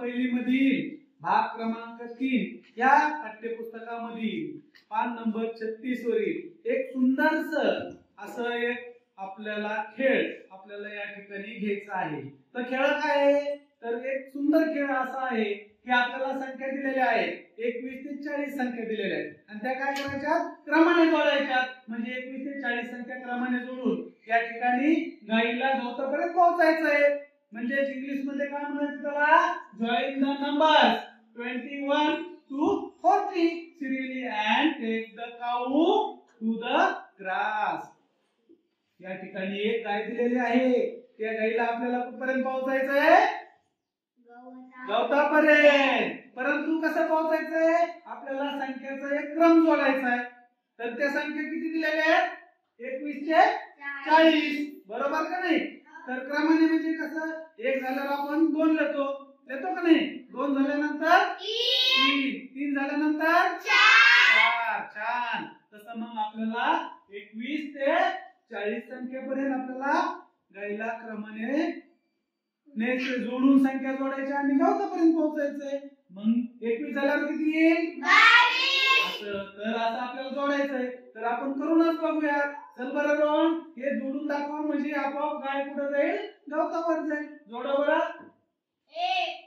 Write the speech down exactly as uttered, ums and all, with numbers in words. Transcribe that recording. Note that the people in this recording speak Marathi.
पहिली मधील भाग क्रमांक तीन या पाठ्यपुस्तकामधील पान नंबर छत्तीस वरील एक सुंदरस असं एक आपल्याला खेळ आपल्याला या ठिकाणी घ्यायचा आहे। तर खेळ काय आहे तर एक सुंदर खेळ असा आहे की आपल्याला संख्या दिलेल्या आहेत एकवीस ते चाळीस संख्या दिलेल्या आहेत आणि त्या काय करायच्या क्रमाने जोडायच्या म्हणजे एकवीस ते चाळीस संख्या क्रमाने जोडून या ठिकाणी गाईला गवतापर्यंत पोहोचायचं आहे। म्हणजे इंग्लिश मध्ये काय म्हणायचं त्याला जॉइन द नंबर्स इक्कीस टू चाळीस serially and take the cow to the grass. या ठिकाणी एक गाय दिलेली आहे त्या गाईला आपल्याला कुठपर्यंत पोहोचायचं आहे गवतापर्यंत। परंतु कसं पोहोचायचंय आपल्याला संख्याचा एक क्रम जोडायचा आहे। तर त्या संख्या किती दिलेल्या आहेत एकवीस ते चाळीस बरोबर का नाही। तर क्रमाने म्हणजे कसं एक झाल्यावर आपण दोन लेतो लेतो का नाही दोन झाल्यानंतर तीन तीन झाल्यानंतर चार छान। तसं मग आपल्याला एकवीस ते चाळीस संख्येपर्यंत आपल्याला गाईला क्रमाने नेक्स्ट जोडून संख्या जोडायच्या आणि गवतापर्यंत पोहोचायचंय। मग एकवीस झाल्यावर किती येईल बावीस असं तर असं आपल्याला जोडायचंय। तर आपण करूनच बघूया चल बरं रोहन हे जोडून दाखवा म्हणजे आपोआप गाय कुठे जाईल गवतावर जाईल। जोडा बरं एक